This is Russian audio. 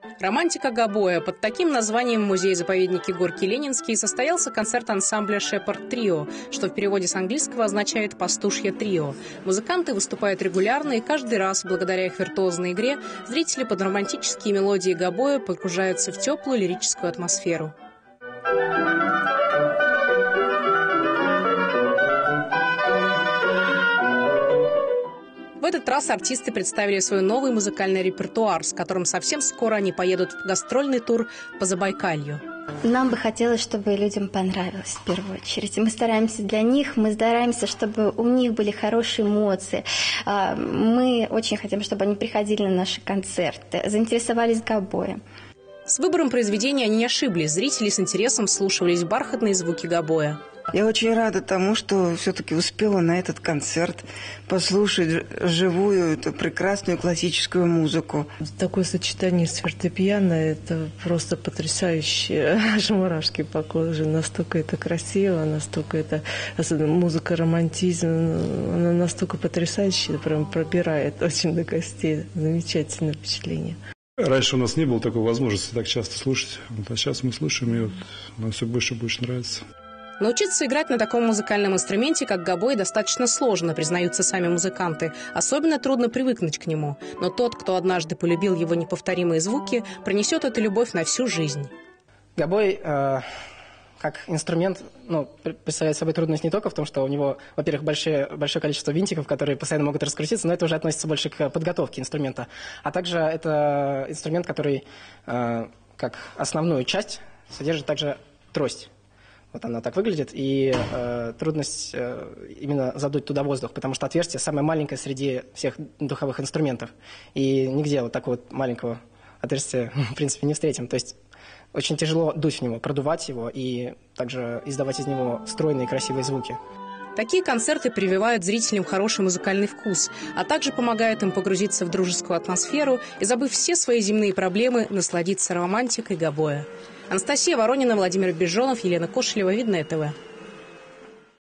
Романтика гобоя. Под таким названием в музее-заповеднике Горький Ленинский состоялся концерт ансамбля «Шепард Трио», что в переводе с английского означает «пастушье трио». Музыканты выступают регулярно, и каждый раз, благодаря их виртуозной игре, зрители под романтические мелодии гобоя погружаются в теплую лирическую атмосферу. В этот раз артисты представили свой новый музыкальный репертуар, с которым совсем скоро они поедут в гастрольный тур по Забайкалью. Нам бы хотелось, чтобы людям понравилось в первую очередь. Мы стараемся для них, мы стараемся, чтобы у них были хорошие эмоции. Мы очень хотим, чтобы они приходили на наши концерты, заинтересовались гобоем. С выбором произведения они не ошиблись. Зрители с интересом вслушивались в бархатные звуки гобоя. Я очень рада тому, что все-таки успела на этот концерт послушать живую эту прекрасную классическую музыку. Такое сочетание с фортепиано – это просто потрясающе. Аж мурашки по коже. Настолько это красиво, настолько это музыка, романтизм. Она настолько потрясающая, прям пробирает очень до костей. Замечательное впечатление. Раньше у нас не было такой возможности так часто слушать. А сейчас мы слушаем, и вот нам все больше и больше нравится. Научиться играть на таком музыкальном инструменте, как гобой, достаточно сложно, признаются сами музыканты. Особенно трудно привыкнуть к нему. Но тот, кто однажды полюбил его неповторимые звуки, пронесет эту любовь на всю жизнь. Гобой как инструмент представляет собой трудность не только в том, что у него, во-первых, большое количество винтиков, которые постоянно могут раскрутиться, но это уже относится больше к подготовке инструмента. А также это инструмент, который как основную часть содержит также трость. Вот она так выглядит, и трудность именно задуть туда воздух, потому что отверстие самое маленькое среди всех духовых инструментов. И нигде вот такого вот маленького отверстия, в принципе, не встретим. То есть очень тяжело дуть в него, продувать его и также издавать из него стройные красивые звуки. Такие концерты прививают зрителям хороший музыкальный вкус, а также помогают им погрузиться в дружескую атмосферу и, забыв все свои земные проблемы, насладиться романтикой гобоя. Анастасия Воронина, Владимир Бежонов, Елена Кошелева, Видное ТВ.